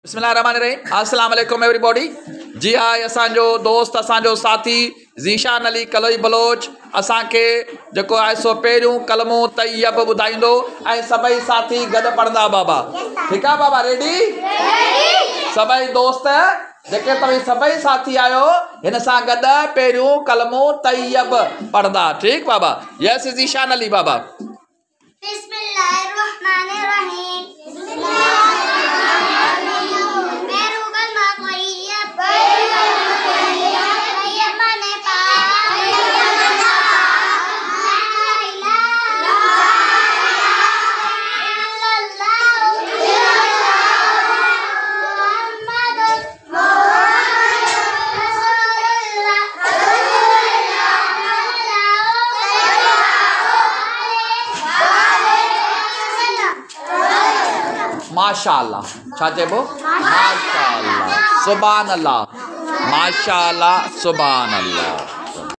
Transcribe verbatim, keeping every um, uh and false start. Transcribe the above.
बिस्मिल्लाहिर्रहमानिर्रहीम। अस्सलाम वालेकुम एवरीबॉडी। जी हाँ, असांजो दोस्त असांजो साथी ज़ीशान अली कलोई बलोच असांखे जेको आहे सो पहिरियों कलमो तैयब ॿुधाईंदो ऐं सभई साथी गॾु पढ़ंदा बाबा। ठीकु आहे बाबा? रेडी? सभई दोस्त जेके तव्हीं सभई साथी आहियो हिन सां गॾु पहिरियों कलमो तैयब पढ़ंदा। ठीकु बाबा? यस ज़ीशान अली बाबा। माशाअल्लाह। छा चइबो? माशाअल्लाह, सुभान अल्लाह, माशाअल्लाह, सुभान अल्लाह।